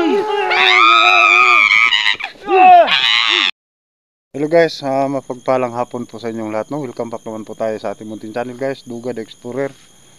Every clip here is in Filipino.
Hello guys, mapagpalang hapon po sa inyong lahat, no? Welcome back naman po tayo sa ating munting channel guys, Duga the Explorer.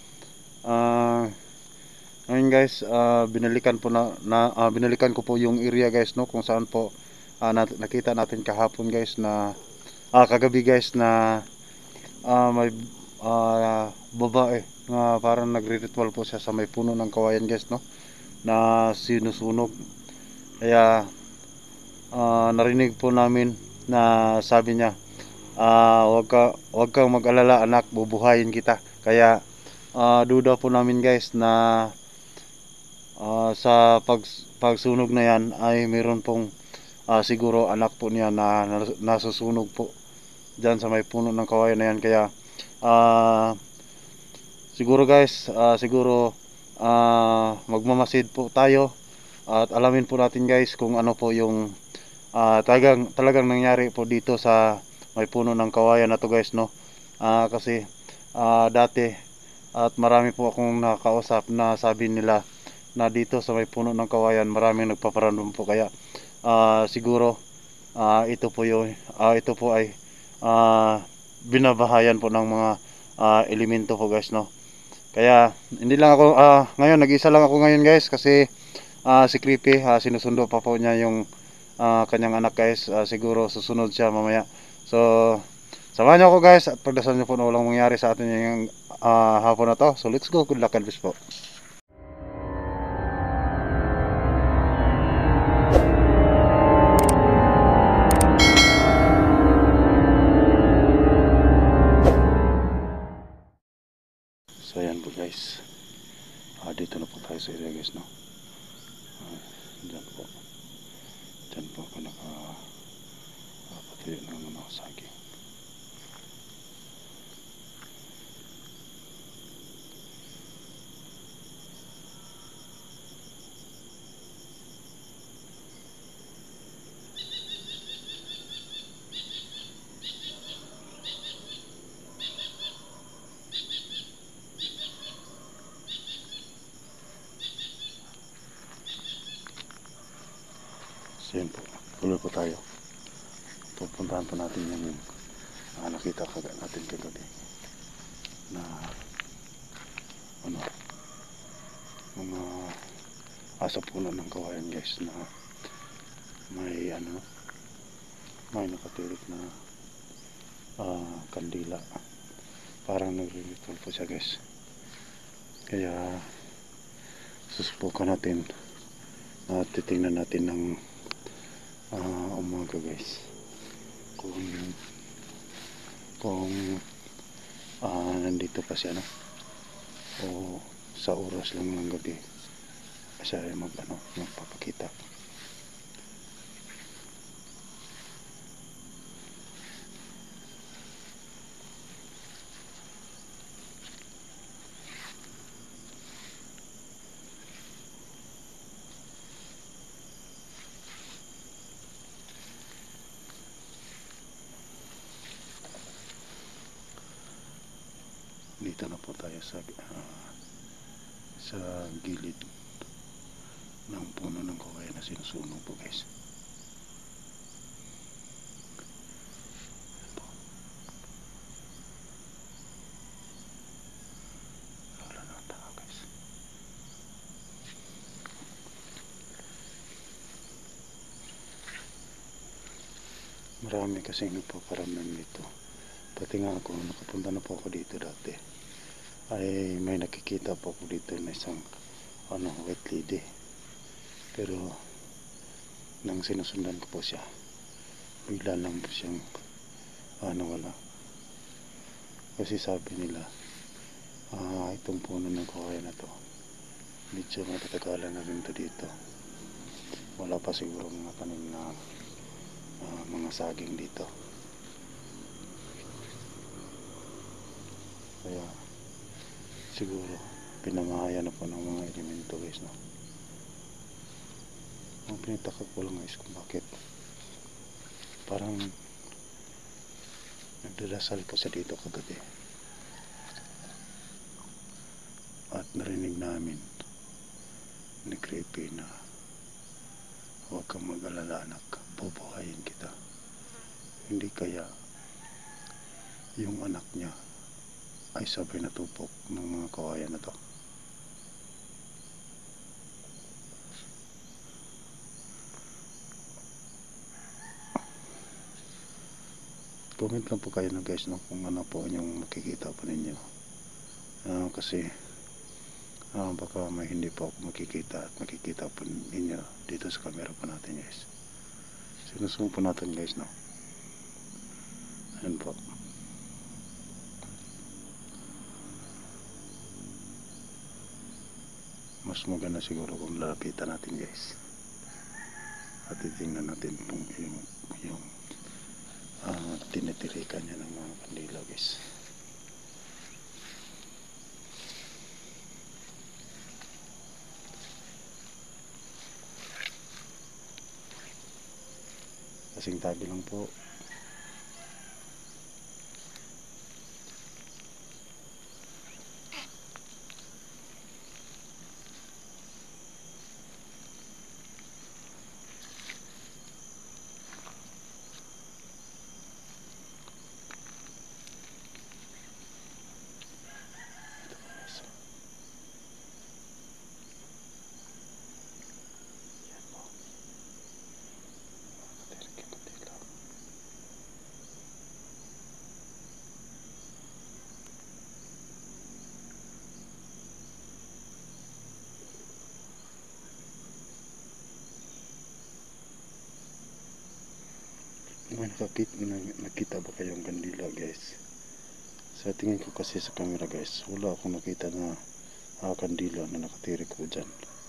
Ngayon guys, binalikan ko po yung area guys, no, kung saan po nakita natin kahapon guys na kagabi guys na may babae na parang nagre-ritual po siya sa may puno ng kawayan guys, no, na sinusunog. Kaya narinig po namin na sabi niya, wag kang mag-alala anak, bubuhayin kita. Kaya duda po namin guys na sa pagsunog na yan ay mayroon pong siguro anak po niya na nasusunog po dyan sa may puno ng kawayan na yan. Kaya siguro guys, magmamasid po tayo at alamin po natin guys kung ano po yung talagang nangyari po dito sa may puno ng kawayan na to guys, no. Kasi dati at marami po akong nakausap na sabi nila na dito sa may puno ng kawayan maraming nagpaparandom po. Kaya siguro ito po ay binabahayan po ng mga elemento po guys, no. Kaya hindi lang ako ngayon, nag-isa lang ako ngayon guys, kasi si Creepy sinusundo pa po niya yung kanyang anak guys. Siguro susunod siya mamaya. So samahan niyo ako guys at pagdasal niyo po na walang mangyari sa atin yung hapon na to. So let's go, good luck and peace po. So ayan po guys, dito na po tayo sa area guys, no. Dyan po ako nakapatuyo ng mga saging. So yun po, tuloy po tayo. Pupuntahan po natin yung nakita natin kagabi na mga asa puno ng kawayan guys, na may nakatirik na kandila, parang nagre-ritual po siya guys. Kaya susubukan natin at titingnan natin ng umaga guys kung nandito pa siya, no, o sa oras lang ng gabi siya ay magpapakita. Dito na po tayo sa gilid ng puno ng kawayan na sinusunog po guys. Wala na tao guys. Marami kasing nagpaparamdam dito. Pati nga ako, nakapunta na po ako dito dati, ay may nakikita po ako dito na isang white lady. Pero nang sinusundan ko po siya, bigla lang po siyang wala. Kasi sabi nila itong puno ng kawayan na to medyo matatagalan na rin to dito. Wala pa siguro mga tanim na mga saging dito. Kaya siguro pinamahaya na po ng mga elemento guys, no. Ang pinitaka ko lang guys kung bakit parang nagdadasal po siya dito kagabi at narinig namin ni Creepy na hindi kaya yung anak niya ay sabay natupok ng mga kawayan na to. Comment lang po kayo na guys, no, kung ano po yung makikita po ninyo. Kasi baka may hindi po ako makikita at makikita po ninyo dito sa camera po natin guys. Sinusumo po natin guys, no. Ayan po. Mas maganda siguro kung lalapitan natin guys. At titingnan natin kung yung tinitirikan niya ng mga kandila guys. Kasing tabi lang po. Nakita ba kayong kandila guys? Sa tingin ko kasi sa camera guys, wala akong nakita na kandila na nakatirik ko dyan.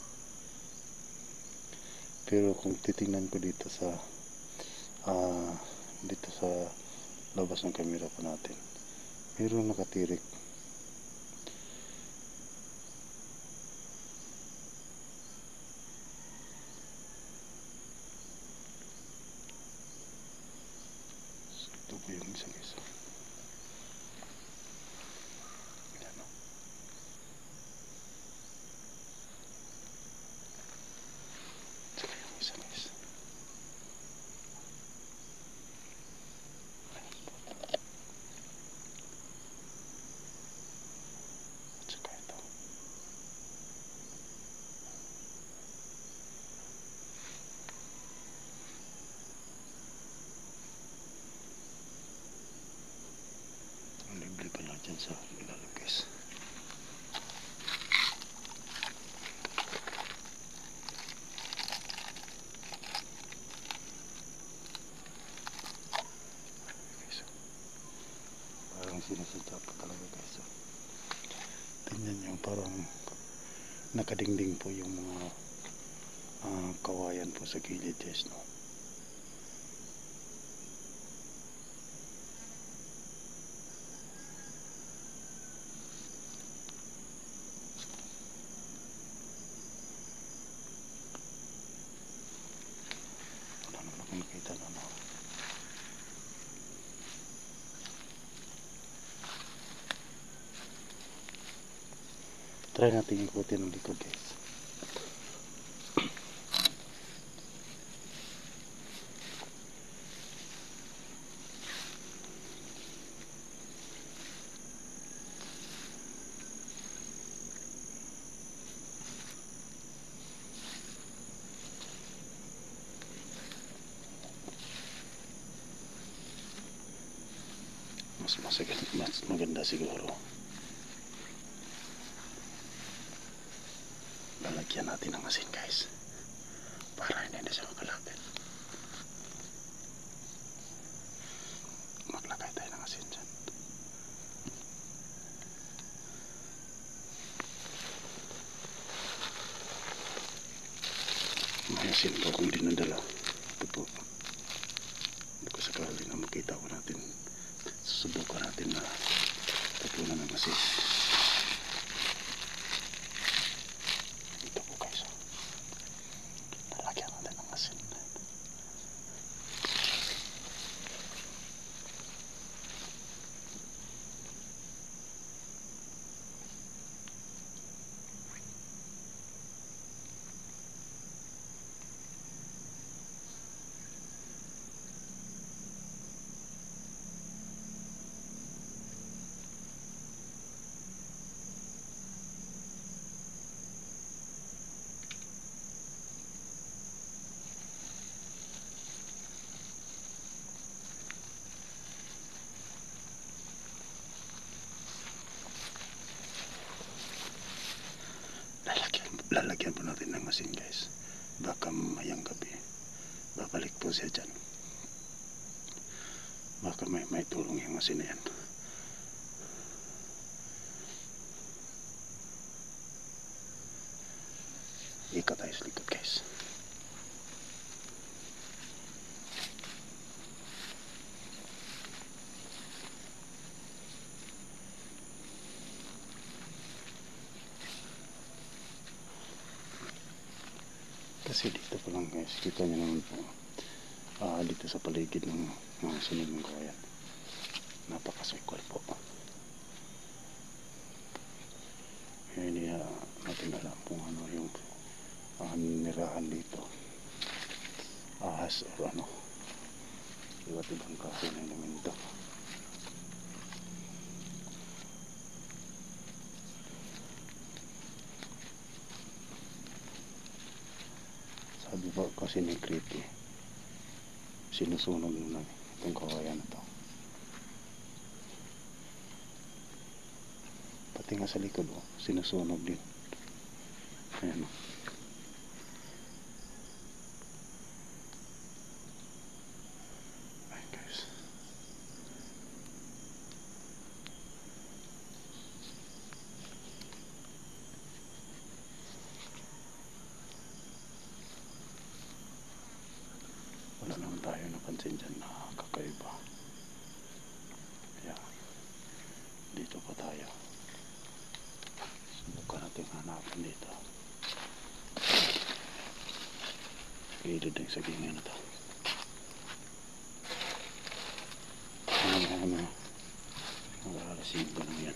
Pero kung titingnan ko dito sa labas ng camera po natin, mayroong nakatirik. Ito po yung isang isa. Ayan o. Saka yung isa guys. At saka ito. Ang libre pala dyan sa ilalim guys. Parang sinasadya po talaga guys. Tingnan nyo, parang nakadingding po yung mga kawayan po sa gilid guys, no. Wala naman akong nakita na ano. Try natin ikutin ng likod guys. Mas maganda siguro lalagyan natin ng asin guys, para hindi na siya makalapit. Maglagay tayo ng asin dyan. May asin po akong dinadala. Ito po, kung sakali na makita ko natin, susubukan natin na tapunan ng asin. Ito po guys, lalagyan natin ng asin. asin guys. Baka mamayang gabi babalik po siya dyan. Baka may tulong yung asin na yan. Ikot tayo sa likod guys. Kasi dito pa lang guys, kita nyo naman po, dito sa paligid ng mga sunod ng kawayan, napakasikwal po. Hindi natin alam kung ano yung nirahan dito, ahas o ano, iba't ibang klase ng elemento. Sabi ba kasi ni Creepy, sinusunog na itong kawayan na to. Pati nga sa likod sinusunog din. Ayan o. Ayan guys. Wala naman tayo napansin dyan na kakaiba. Kaya dito pa tayo. Subukan natin hanapin dito. Gilid ng sagingan na to. Mag-aalasin ko lang yan.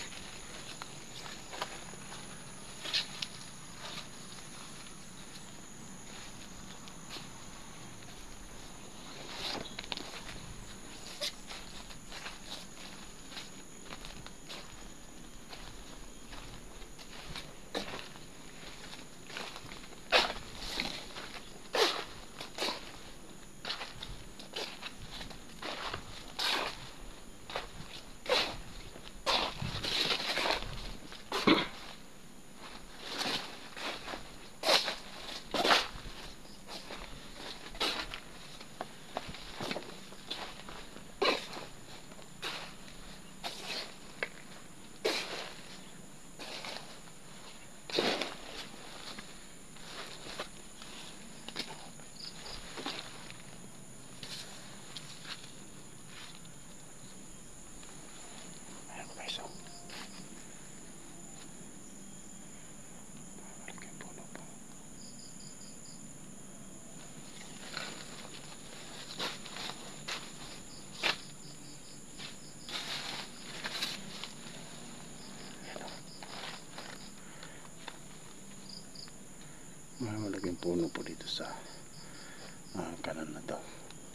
May malaking puno po dito sa kanan na to.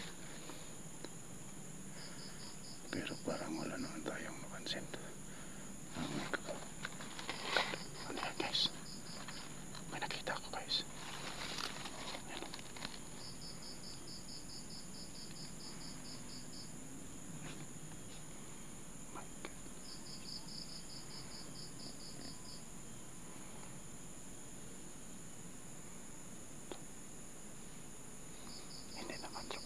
Pero parang wala naman tayong napansin. Ano yan guys? May nakita ko guys. Ayan. My God. Hindi naman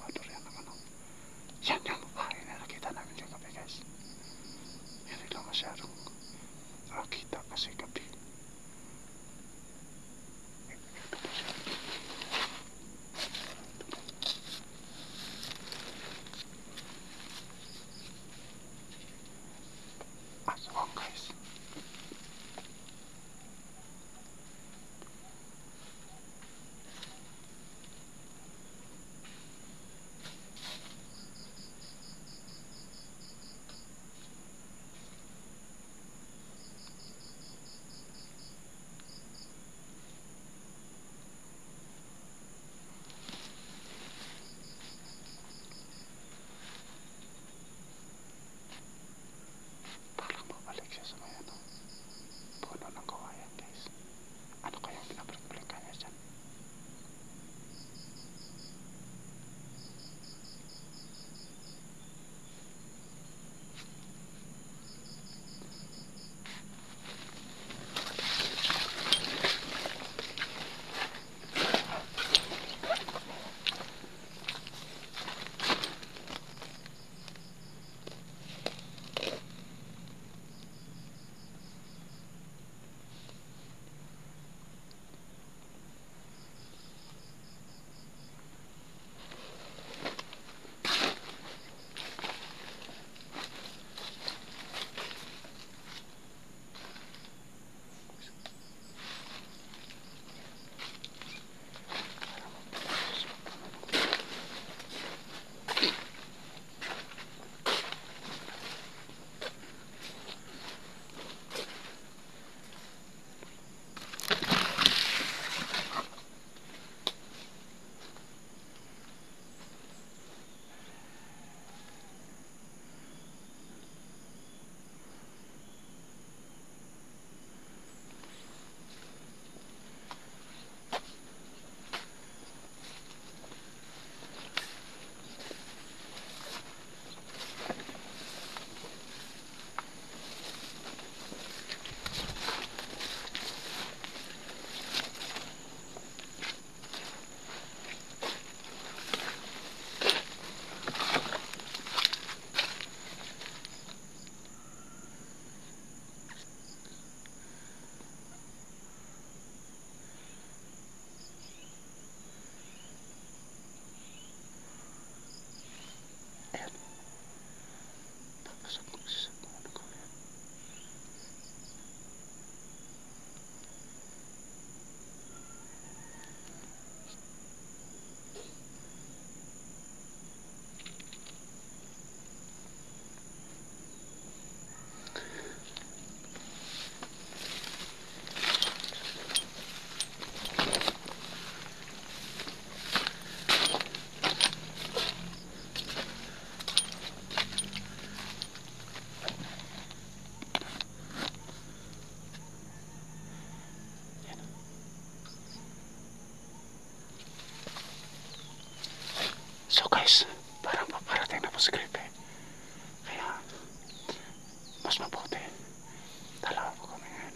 Tapos gripe. Kaya, mas mabuti. Dalawa po kami ngayon.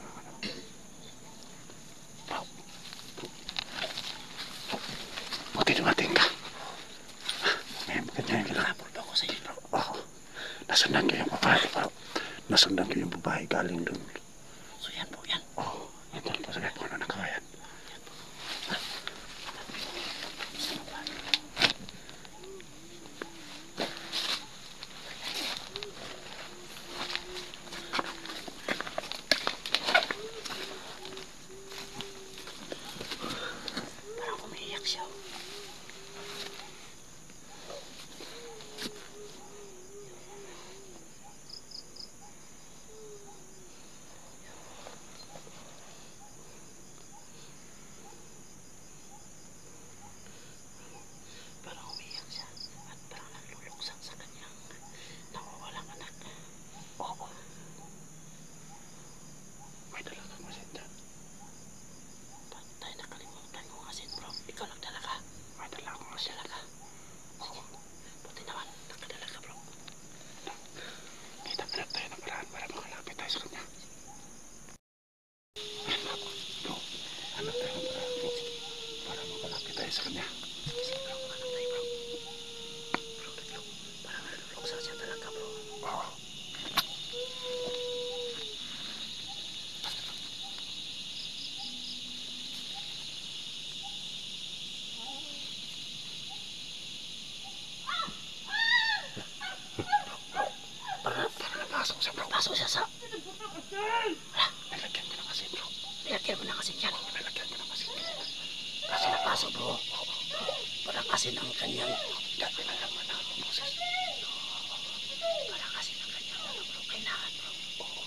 Bro, buti dumating ka. May maganda yung kinakapol ba ako sa iyo, bro? Oo. Nasundan ko yung babae, bro. Nasundan ko yung babae galing dun. So yan po yan? Oo. Yan po sa po ano nakawayan. Parang umiiyak siya. Sa kanya. Sige bro, hanap tayo bro. Bro, bro, parang naluluksa siya talaga bro. Oo. Parang napasok siya bro. Pasok siya sa... Wala, nilagyan ko na kasi bro. Nilagyan mo na kasi yan. Nilagyan ko na kasi. Kasi napasok bro. Parang kasi ng kanyang... Dati na naman ang boses. Parang kasi ng kanyang ano bro. Kailangan bro. Oo.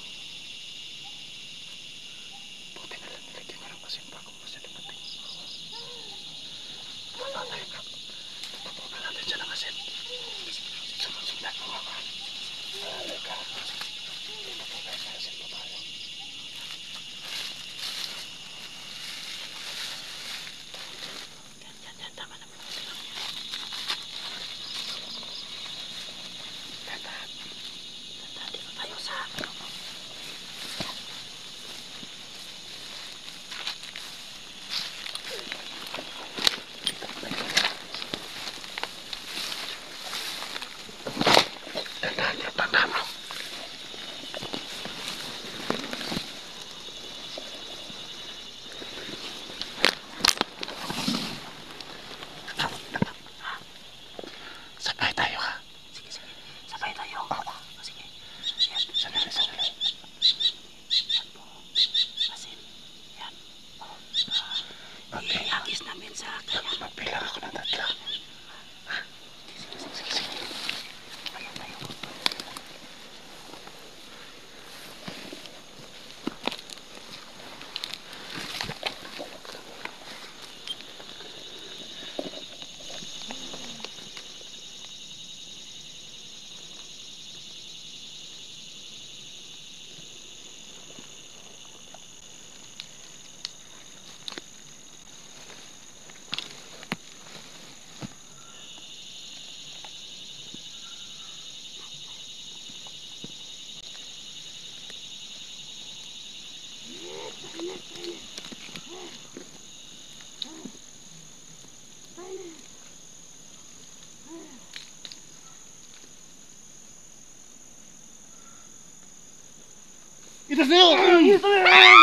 Buti na lang nilagyan ko na kasi bago mo siya dumating. Baba tayo bro. Baba natin siya ng asin. Sunod-sundan mo ako. Halika. Dito po tayo sa asin po tayo. Yan, tama na bro. Dahan-dahan dito tayo sa ano bro. Dahan-dahan bro. Sabay tayo ha. Sige. Sabay tayo. Oo. Sige. Sandali. Yan po. Asin. Yan. Okay. Iagis namin sa kanya. Magbilang ako ng 3. Sige. Ayan tayo. Ito sa'yo!